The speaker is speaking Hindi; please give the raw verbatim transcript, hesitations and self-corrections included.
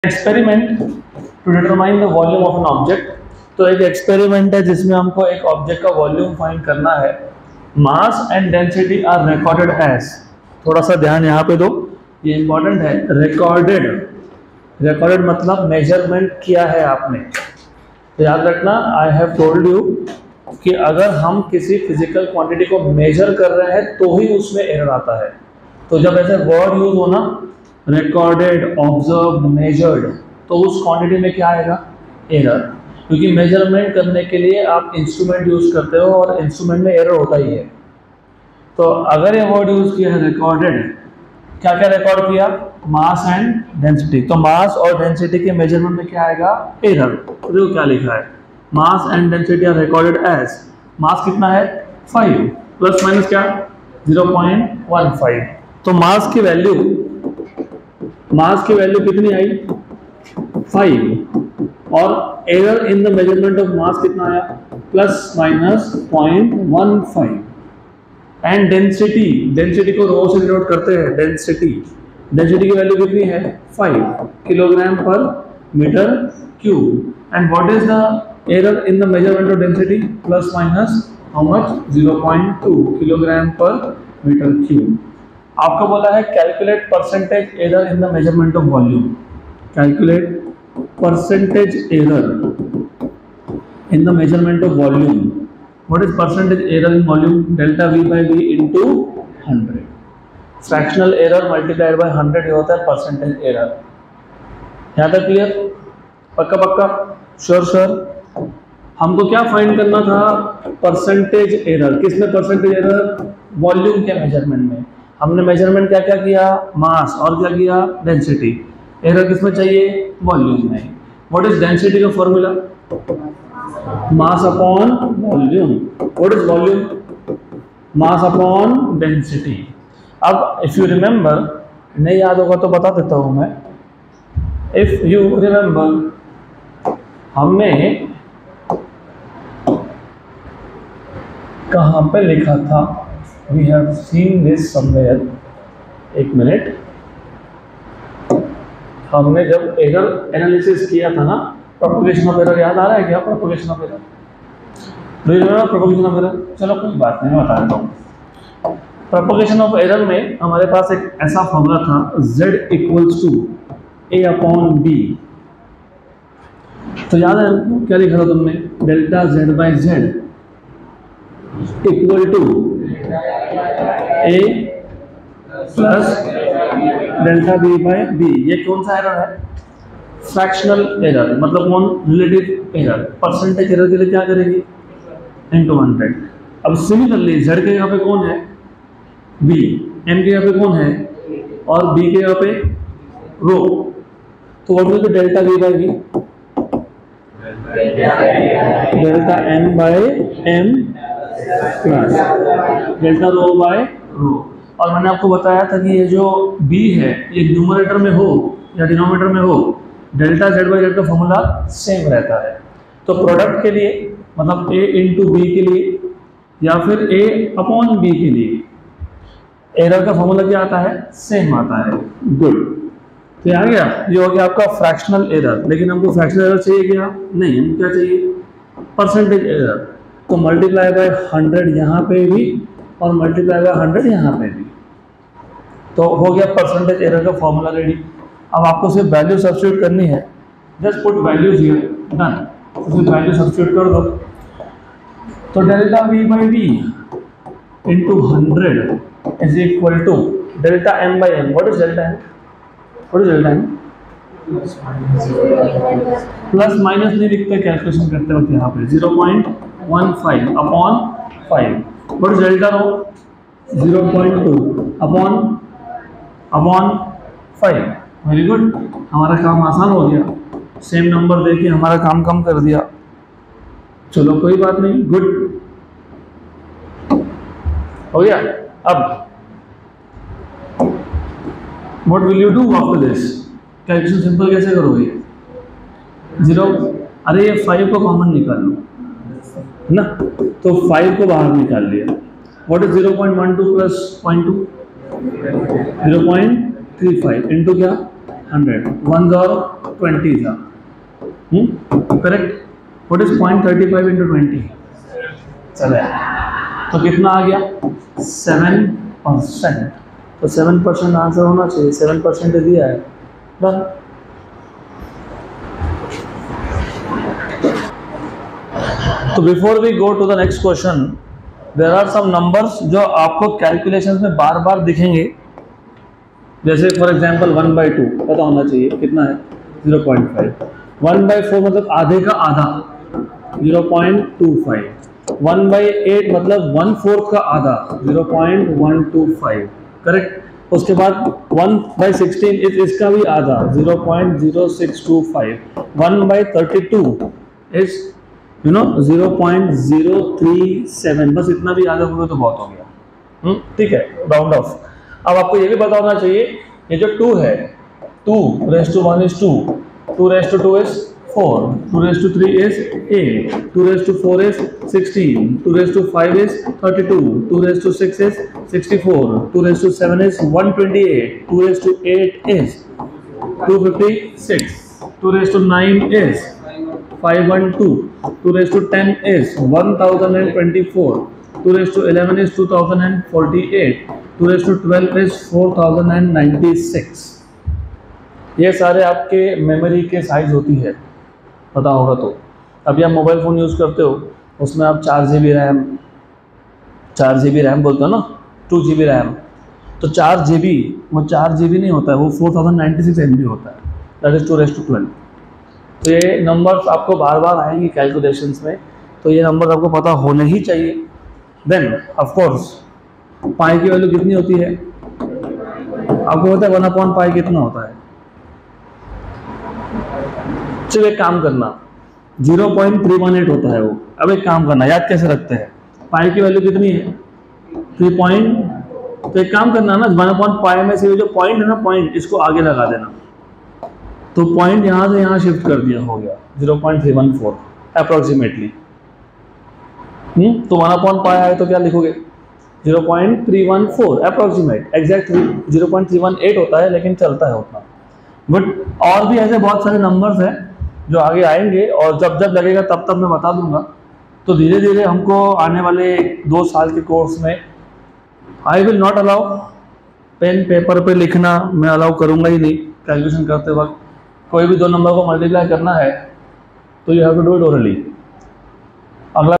Experiment to determine the volume of an object. तो एक एक्सपेरिमेंट है जिसमें हमको एक ऑब्जेक्ट का वॉल्यूम फाइंड करना है। Mass and density are recorded as, थोड़ा सा ध्यान यहाँ पे दो, ये इंपॉर्टेंट है। रिकॉर्डेड, रिकॉर्डेड मतलब मेजरमेंट किया है आपने। तो याद रखना, आई हैव टोल्ड यू कि अगर हम किसी फिजिकल क्वांटिटी को मेजर कर रहे हैं तो ही उसमें एरर आता है। तो जब ऐसे वर्ड यूज हो ना, रिकॉर्डेड, ऑब्जर्व्ड, मेजर्ड, तो उस क्वांटिटी में क्या आएगा? एरर। क्योंकि मेजरमेंट करने के लिए आप इंस्ट्रूमेंट यूज करते हो और इंस्ट्रूमेंट में एरर होता ही है। तो अगर ये वर्ड यूज किया है रिकॉर्डेड, क्या क्या रिकॉर्ड किया? Mass and density. तो मास और डेंसिटी के मेजरमेंट में क्या आएगा? एरर। तो देखो क्या लिखा है, mass and density are recorded as, mass कितना है? फाइव, प्लस माइनस क्या? Zero point one five. तो मास की वैल्यू, मास की वैल्यू कितनी आई? फाइव। और error in the measurement of mass कितना आया? Plus minus point one five. And density, density को रो से डिनोट करते हैं। डेंसिटी, डेंसिटी की वैल्यू कितनी है? Five kilogram per metre cube. And what is the error in the measurement of density? Plus minus how much? Zero point two kilogram per metre cube. आपको बोला है calculate percentage error in the measurement of volume. Calculate percentage error in the measurement of volume. What is percentage error in volume? Delta we by we into hundred. Fractional error multiplied by hundred ये होता है परसेंटेज एरर। यहाँ तक क्लियर? पक्का पक्का? Sure sure. हमको क्या फाइंड करना था? Percentage error. किसमें परसेंटेज एरर? वॉल्यूम के मेजरमेंट में। हमने मेजरमेंट क्या क्या किया? मास, और क्या किया? डेंसिटी। एरर किसमें चाहिए? वॉल्यूम में। व्हाट इज डेंसिटी का formula? Mass upon volume. What is volume? Mass upon density. अब इफ यू रिमेंबर, नहीं याद होगा तो बता देता हूं मैं। इफ यू रिमेंबर, हमने कहां पे लिखा था? We have seen this somewhere. एक मिनट, हमने जब एरर एनालिसिस किया था ना, प्रोपगेशन ऑफ एरर याद आ रहा है क्या? Propagation of error, do you remember propagation of error? चलो कोई बात नहीं, मैं बता देता हूँ। प्रोपगेशन ऑफ एरर में हमारे पास एक ऐसा फॉर्मूला था, z equals to a upon b। तो याद है क्या लिखा था तुमने? Delta z by Z equal to A plus delta B by B. ये कौन सा एरर है? फ्रैक्शनल एरर, मतलब कौन? Relative error. परसेंटेज एरर के लिए क्या करेंगे? Into hundred. अब सिमिलरली जेड के यहाँ पे कौन है? बी। एम के यहाँ पे कौन है? और बी के यहाँ पे रो। तो what will be delta B by B? Delta M by M plus delta rho by rho. और मैंने आपको बताया था कि ये जो b है ये न्यूमरेटर में हो या डिनोमिनेटर में हो, डेल्टा z बाई जेड का फॉर्मूला सेम रहता है। तो प्रोडक्ट के लिए, मतलब a इंटू बी के लिए या फिर a अपॉन b के लिए, एरर का फॉर्मूला क्या आता है? सेम आता है। गुड। तो ये आ गया, ये हो गया आपका फ्रैक्शनल एरर। लेकिन हमको फ्रैक्शनल एरर चाहिए क्या? नहीं, हमको क्या चाहिए? Percentage error. तो मल्टीप्लाई बाय हंड्रेड यहाँ पे भी और मल्टीप्लाई बाय हंड्रेड यहाँ पे भी। तो हो गया परसेंटेज एरर का फॉर्मूला रेडी। अब आपको सिर्फ वैल्यू सब्स्टिट्यूट करनी है। Just put values here, done. तो सिर्फ वैल्यू सब्स्टिट्यूट कर दो। तो delta we by we into hundred is equal to delta M by m. What is delta m? What is delta m? Plus minus नहीं लिखते कैलकुलेशन करते वक्त यहाँ पे। Zero point one five upon five. What is delta rho? Zero point to upon upon five. Very good, हमारा काम आसान हो गया। सेम नंबर देके हमारा काम कम कर दिया। चलो कोई बात नहीं, गुड हो गया। अब what will you do after this? Calculation simple कैसे करोगे? जीरो, अरे ये फाइव को कॉमन निकाल लो ना, तो फाइव को बाहर निकाल लिया। What is zero point one two plus point two? Zero point three five into क्या? हंड्रेड, वन और ट्वेंटी था, correct. What is point thirty five into twenty? चले, तो कितना आ गया? Seven percent. तो सेवन परसेंट आंसर होना चाहिए, सेवन परसेंट दिया है, डन। तो before we go to the next question, there are some numbers जो आपको कैलकुलेशंस में बार बार दिखेंगे। जैसे for example one by two पता होना चाहिए कितना है, zero point five. One by four मतलब आधे का आधा, zero point two five. One by eight मतलब वन फोर्थ का आधा, zero point one two five, correct. उसके बाद वन बाई सिक्सटीन इस इसका भी आधा, zero point zero six two five. One by thirty two is you know zero point zero three seven. बस इतना भी आधा होगा तो बहुत हो गया, ठीक है, राउंड ऑफ। अब आपको ये भी पता होना चाहिए, ये जो टू है, two raise to one is two, two raise to two is four, two raise to three is eight, two raise to four is sixteen, two raise to five is thirty two, two raise to six is sixty four, two raise to seven is one twenty eight, two raise to eight is two fifty six, two raise to nine is five one two, two raise to ten is one thousand twenty four, two raise to eleven is two thousand forty eight, two raise to twelve is four thousand ninety six. ये सारे आपके मेमोरी के साइज होती है, पता होगा तो। अभी आप मोबाइल फ़ोन यूज़ करते हो, उसमें आप चार जी बी रैम, चार जी बी रैम बोलते हो ना, टू जी बी रैम, तो चार जी बी वो चार जी बी नहीं होता है, वो four thousand ninety six M B होता है, that is two raise to twelve. तो ये नंबर्स आपको बार बार आएंगे कैलकुलेशंस में, तो ये नंबर आपको पता होने ही चाहिए। देन ऑफ कोर्स पाई की वैल्यू कितनी होती है आपको पता है? वन अपॉन पाई कितना होता है? चलो एक काम करना, zero point three one eight होता है वो। अब एक काम करना, याद कैसे रखते हैं? पाई की वैल्यू कितनी है? Three point. तो एक काम करना ना, वन अपॉन पाई में से जो पॉइंट है ना, पॉइंट इसको आगे लगा देना, तो पॉइंट यहाँ से यहाँ शिफ्ट कर दिया, हो गया zero point three one four approximately. Hmm तो वन अपॉन पाई आए तो क्या लिखोगे? Zero point three one four approximate, exact zero point three one eight होता है, लेकिन चलता है उतना। बट और भी ऐसे बहुत सारे नंबर्स हैं जो आगे आएंगे, और जब जब लगेगा तब तब मैं बता दूंगा। तो धीरे धीरे हमको आने वाले दो साल के कोर्स में I will not allow pen paper पे लिखना, मैं अलाउ करूंगा ही नहीं। कैलकुलेशन करते वक्त कोई भी दो नंबर को मल्टीप्लाई करना है तो you have to do it orally. अगला